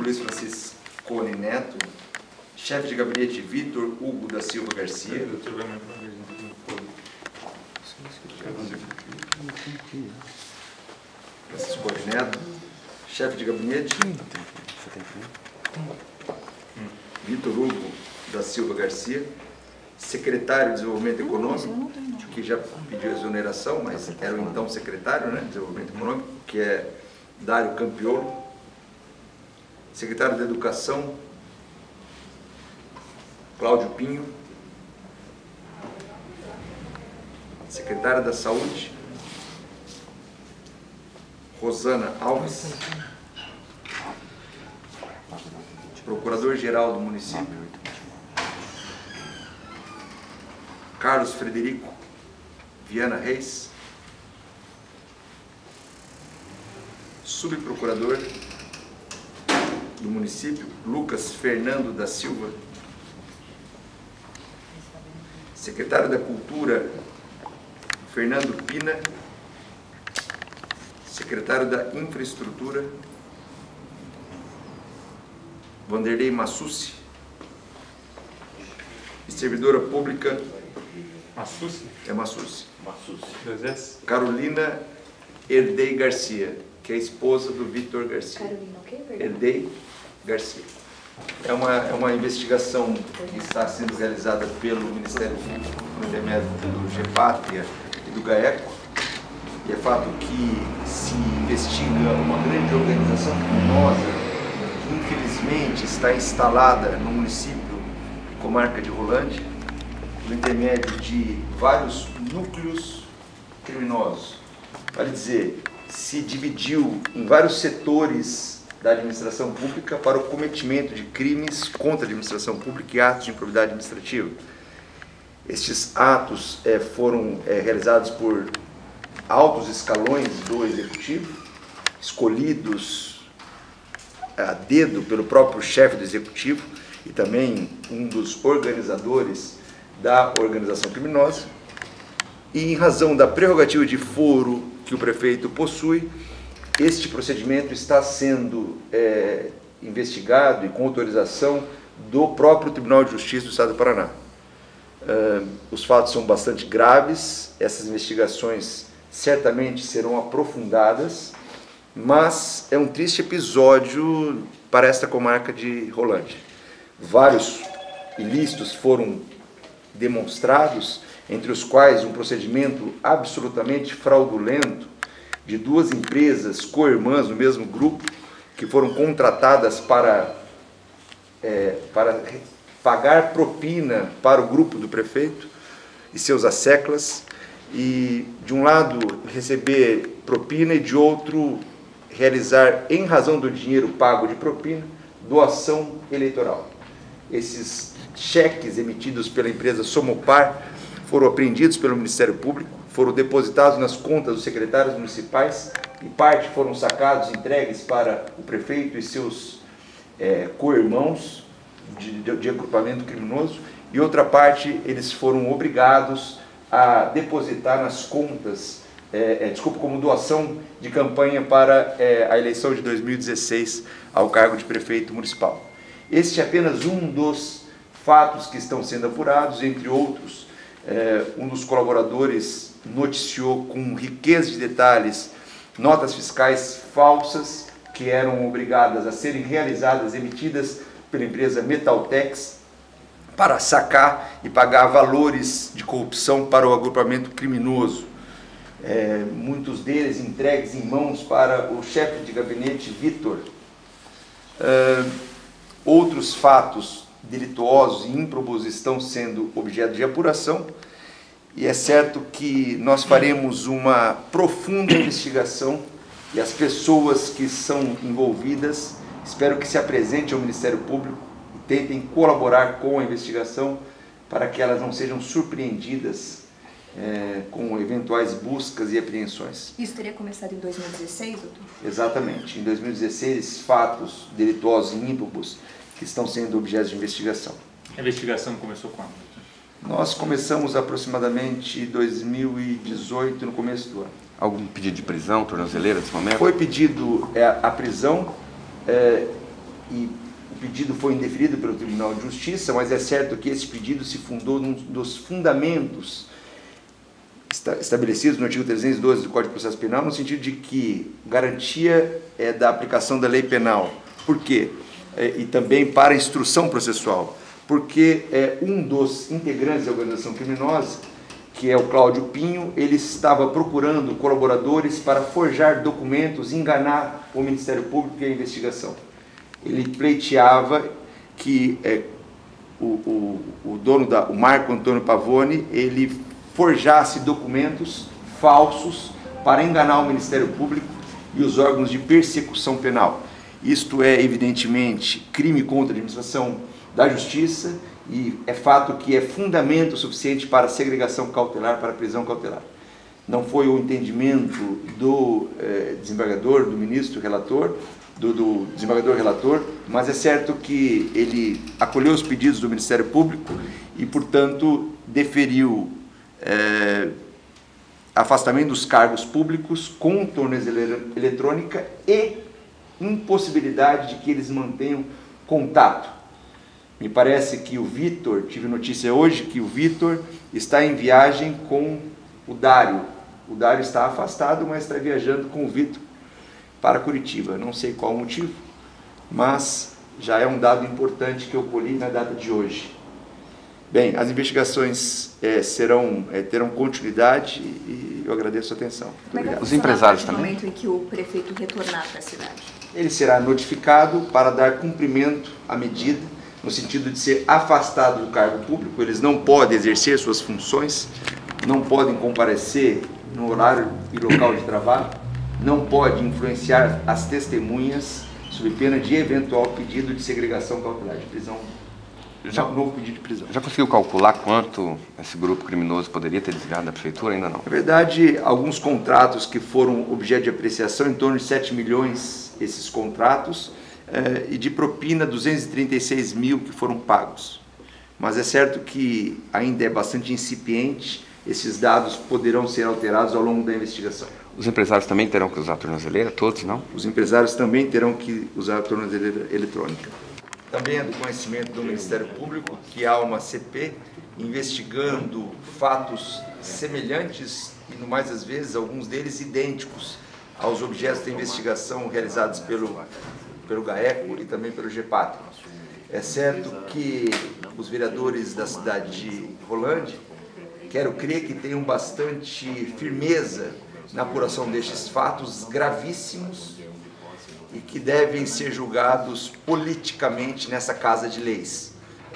Luiz Franciscone Neto, chefe de gabinete Vitor Hugo da Silva Garcia, Franciscone Neto, chefe de gabinete Vitor Hugo da Silva Garcia, secretário de Desenvolvimento Econômico, que já pediu exoneração, mas era o então secretário, né, de Desenvolvimento Econômico, que é Dário Campiolo, secretário de Educação, Cláudio Pinho, secretária da Saúde, Rosana Alves, procurador-geral do município, Carlos Frederico Viana Reis, subprocurador do município, Lucas Fernando da Silva, secretário da Cultura, Fernando Pina, secretário da Infraestrutura, Vanderlei Massucci, e servidora pública Massucci? É Massucci. Carolina Herdei Garcia, que é a esposa do Vitor Garcia. Carolina o quê? Herdei Garcia. É uma investigação que está sendo realizada pelo Ministério Público, por intermédio do GEPATRIA e do GAECO. E é fato que se investiga uma grande organização criminosa que infelizmente está instalada no município e comarca de Rolândia, por intermédio de vários núcleos criminosos. Vale dizer, se dividiu em vários setores da administração pública para o cometimento de crimes contra a administração pública e atos de improbidade administrativa. Estes atos foram realizados por altos escalões do Executivo, escolhidos a dedo pelo próprio chefe do Executivo e também um dos organizadores da organização criminosa, e em razão da prerrogativa de foro que o prefeito possui, este procedimento está sendo investigado e com autorização do próprio Tribunal de Justiça do Estado do Paraná. Os fatos são bastante graves, essas investigações certamente serão aprofundadas, mas é um triste episódio para esta comarca de Rolândia. Vários ilícitos foram demonstrados, entre os quais um procedimento absolutamente fraudulento de duas empresas co-irmãs no mesmo grupo, que foram contratadas para pagar propina para o grupo do prefeito e seus asseclas, e de um lado receber propina e de outro realizar, em razão do dinheiro pago de propina, doação eleitoral. Esses cheques emitidos pela empresa Somopar foram apreendidos pelo Ministério Público, foram depositados nas contas dos secretários municipais e parte foram sacados e entregues para o prefeito e seus co-irmãos de agrupamento criminoso, e outra parte eles foram obrigados a depositar nas contas, como doação de campanha para a eleição de 2016 ao cargo de prefeito municipal. Este é apenas um dos fatos que estão sendo apurados, entre outros. Um dos colaboradores noticiou com riqueza de detalhes notas fiscais falsas que eram obrigadas a serem realizadas, emitidas pela empresa Metaltex, para sacar e pagar valores de corrupção para o agrupamento criminoso. Muitos deles entregues em mãos para o chefe de gabinete Vitor. Outros fatos delituosos e ímprobos estão sendo objeto de apuração, e é certo que nós faremos uma profunda investigação, e as pessoas que são envolvidas, espero que se apresentem ao Ministério Público e tentem colaborar com a investigação para que elas não sejam surpreendidas com eventuais buscas e apreensões. Isso teria começado em 2016, doutor? Exatamente. Em 2016, esses fatos delituosos e ímprobos que estão sendo objeto de investigação. A investigação começou quando? Nós começamos aproximadamente em 2018, no começo do ano. Algum pedido de prisão, tornozeleira nesse momento? Foi pedido a prisão e o pedido foi indeferido pelo Tribunal de Justiça, mas é certo que esse pedido se fundou num dos fundamentos estabelecidos no artigo 312 do Código de Processo Penal, no sentido de que garantia da aplicação da lei penal. Por quê? E também para a instrução processual. Porque um dos integrantes da organização criminosa, que é o Cláudio Pinho, ele estava procurando colaboradores para forjar documentos, enganar o Ministério Público e a investigação. Ele pleiteava que o dono o Marco Antônio Pavone, ele forjasse documentos falsos para enganar o Ministério Público e os órgãos de persecução penal. Isto é, evidentemente, crime contra a administração da Justiça e é fato que é fundamento suficiente para segregação cautelar, para prisão cautelar. Não foi o entendimento do desembargador, do ministro relator, do desembargador relator, mas é certo que ele acolheu os pedidos do Ministério Público e, portanto, deferiu afastamento dos cargos públicos com tornozeleira eletrônica e impossibilidade de que eles mantenham contato. Me parece que o Vitor, tive notícia hoje que o Vitor está em viagem com o Dário. O Dário está afastado, mas está viajando com o Vitor para Curitiba. Não sei qual o motivo, mas já é um dado importante que eu colhi na data de hoje. Bem, as investigações terão continuidade e eu agradeço a atenção. Muito obrigado. Os empresários também? No momento em que o prefeito retornar para a cidade. Ele será notificado para dar cumprimento à medida, no sentido de ser afastado do cargo público. Eles não podem exercer suas funções, não podem comparecer no horário e local de trabalho, não podem influenciar as testemunhas sob pena de eventual pedido de segregação cautelar de prisão. Novo pedido de prisão. Já conseguiu calcular quanto esse grupo criminoso poderia ter desviado da prefeitura? Ainda não. Na verdade, alguns contratos que foram objeto de apreciação, em torno de 7 milhões esses contratos, e de propina 236 mil que foram pagos. Mas é certo que ainda é bastante incipiente, esses dados poderão ser alterados ao longo da investigação. Os empresários também terão que usar a tornozeleira? Todos, não? Os empresários também terão que usar a tornozeleira eletrônica. Também é do conhecimento do Ministério Público que há uma CP investigando fatos semelhantes e, no mais das vezes, alguns deles idênticos aos objetos da investigação realizados pelo GAECO e também pelo GEPATRI. É certo que os vereadores da cidade de Rolândia, quero crer que tenham bastante firmeza na apuração destes fatos gravíssimos e que devem ser julgados politicamente nessa Casa de Leis.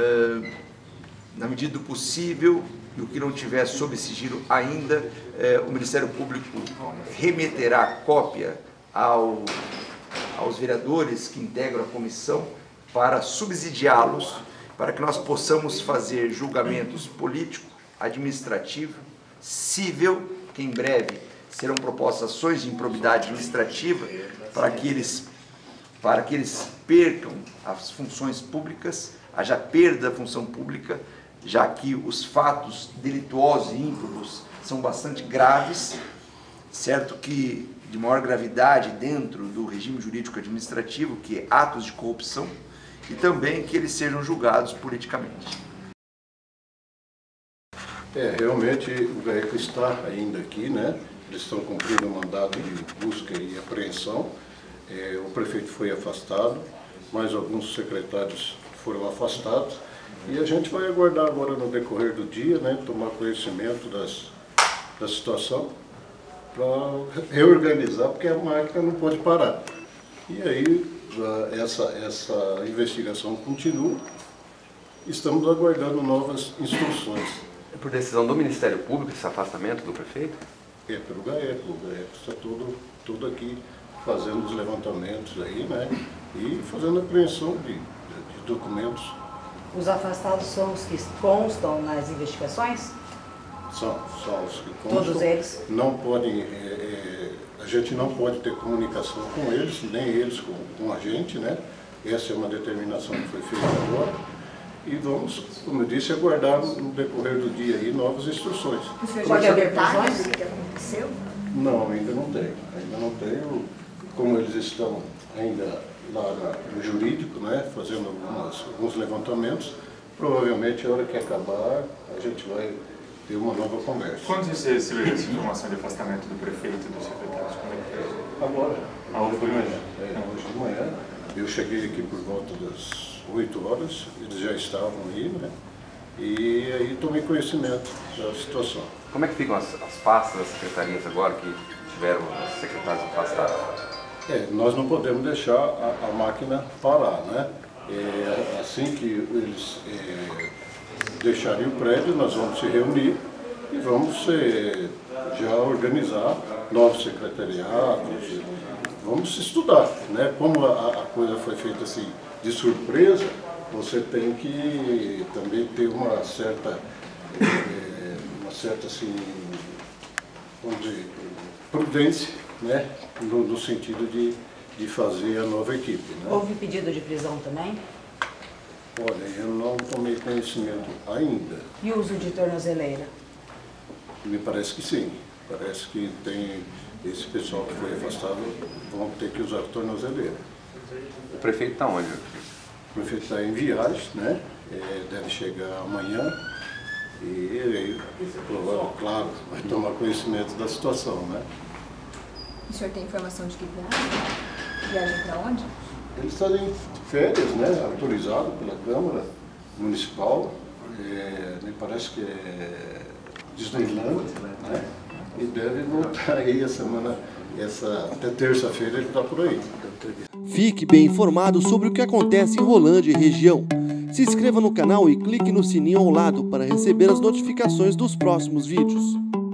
Na medida do possível, e o que não tiver sob sigilo ainda, o Ministério Público remeterá cópia aos vereadores que integram a comissão para subsidiá-los, para que nós possamos fazer julgamentos político, administrativo, civil, que em breve serão propostas ações de improbidade administrativa para que eles percam as funções públicas, haja perda da função pública, já que os fatos delituosos e ímprobos são bastante graves, certo que de maior gravidade dentro do regime jurídico administrativo, que é atos de corrupção, e também que eles sejam julgados politicamente. Realmente o GAECO está ainda aqui, né? Eles estão cumprindo o mandato de busca e apreensão. O prefeito foi afastado, mais alguns secretários foram afastados. E a gente vai aguardar agora no decorrer do dia, né? Tomar conhecimento da situação para reorganizar, porque a máquina não pode parar. E aí essa investigação continua. Estamos aguardando novas instruções. É por decisão do Ministério Público esse afastamento do prefeito? É pelo GAECO. O GAECO está todo aqui fazendo os levantamentos aí, né? E fazendo apreensão de documentos. Os afastados são os que constam nas investigações? São os que constam. Todos eles? Não podem, a gente não pode ter comunicação com eles, nem eles com a gente, né? Essa é uma determinação que foi feita agora. E vamos, como eu disse, aguardar no decorrer do dia aí novas instruções. O senhor Pode já haver detalhes prisões? do que aconteceu? Não, ainda não tenho. Ainda não tenho. como eles estão ainda lá no jurídico, né, fazendo alguns levantamentos, provavelmente a hora que acabar a gente vai ter uma nova conversa. Quando você recebeu essa informação de afastamento do prefeito e dos secretários? Como é que foi? Agora. Foi hoje? Hoje de manhã. Eu cheguei aqui por volta das 8 horas, eles já estavam aí, né? E aí tomei conhecimento da situação. Como é que ficam as pastas das secretarias agora que tiveram os secretários afastados? Nós não podemos deixar a máquina parar, né? Assim que eles deixarem o prédio, nós vamos se reunir e vamos já organizar novos secretariados, vamos estudar, né? Como a coisa foi feita assim de surpresa, você tem que também ter uma certa assim, vamos dizer, prudência, né? No sentido de fazer a nova equipe. Né? Houve pedido de prisão também? Olha, eu não tomei conhecimento ainda. E uso de tornozeleira? Me parece que sim. Parece que tem esse pessoal que foi afastado vão ter que usar tornozeleira. O prefeito está onde? O prefeito está em viagem, né? Deve chegar amanhã e ele, claro, vai tomar conhecimento da situação, né? O senhor tem informação de que viagem? Viagem para onde? Ele está em férias, né? Autorizado pela Câmara Municipal. Me parece que é Disneyland, né? E deve voltar aí a semana, até terça-feira ele está por aí. Fique bem informado sobre o que acontece em Rolândia e região. Se inscreva no canal e clique no sininho ao lado para receber as notificações dos próximos vídeos.